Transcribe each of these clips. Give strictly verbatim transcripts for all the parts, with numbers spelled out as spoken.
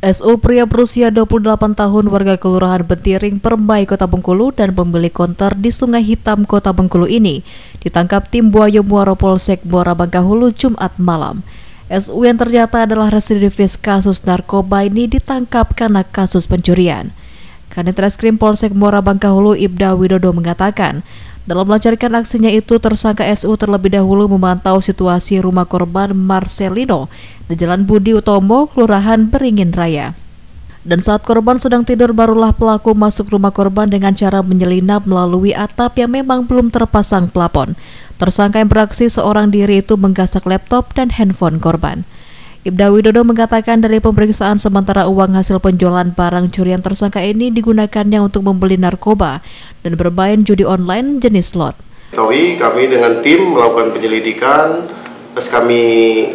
S U pria berusia dua puluh delapan tahun warga Kelurahan Bentiring, Perembai, Kota Bengkulu dan pemilik konter di Sungai Hitam, Kota Bengkulu ini ditangkap tim Buaya Muaro Polsek Muara Bangkahulu Jumat malam. S U yang ternyata adalah residivis kasus narkoba ini ditangkap karena kasus pencurian. Kanit Reskrim Polsek Muara Bangkahulu Ibda Widodo mengatakan, dalam melancarkan aksinya itu, tersangka S U terlebih dahulu memantau situasi rumah korban Marcelino di Jalan Budi Utomo, Kelurahan Beringin Raya. Dan saat korban sedang tidur, barulah pelaku masuk rumah korban dengan cara menyelinap melalui atap yang memang belum terpasang plafon. Tersangka yang beraksi seorang diri itu menggasak laptop dan handphone korban. Ibda Widodo mengatakan dari pemeriksaan sementara uang hasil penjualan barang curian tersangka ini digunakannya untuk membeli narkoba dan bermain judi online jenis slot. Kami dengan tim melakukan penyelidikan, terus kami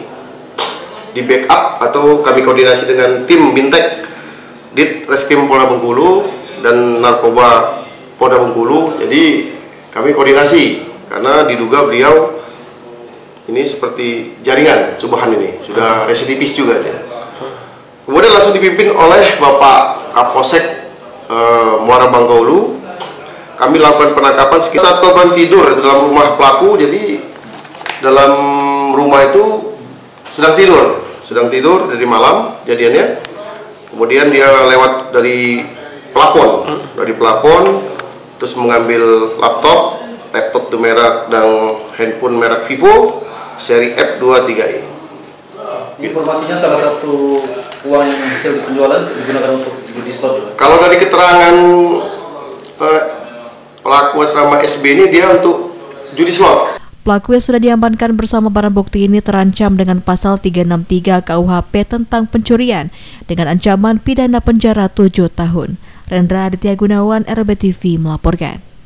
di backup atau kami koordinasi dengan tim Bintek Dit Reskrim Polda Bengkulu dan Narkoba Polda Bengkulu. Jadi kami koordinasi karena diduga beliau ini seperti jaringan subahan ini, sudah residivis juga dia. Kemudian langsung dipimpin oleh Bapak Kapolsek e, Muara Bangkahulu. Kami lakukan penangkapan sekitar korban tidur di dalam rumah pelaku. Jadi dalam rumah itu sedang tidur, sedang tidur dari malam jadiannya. Kemudian dia lewat dari plafon, dari plafon, terus mengambil laptop, laptop itu merek dan handphone merek Vivo. Seri F dua tiga i. Informasinya salah satu uang yang hasil penjualan digunakan untuk judi slot. Kalau dari keterangan eh, pelaku asrama S B ini dia untuk judi slot. Pelaku yang sudah diamankan bersama barang bukti ini terancam dengan pasal tiga enam tiga K U H P tentang pencurian dengan ancaman pidana penjara tujuh tahun. Rendra Aditya Gunawan, R B T V melaporkan.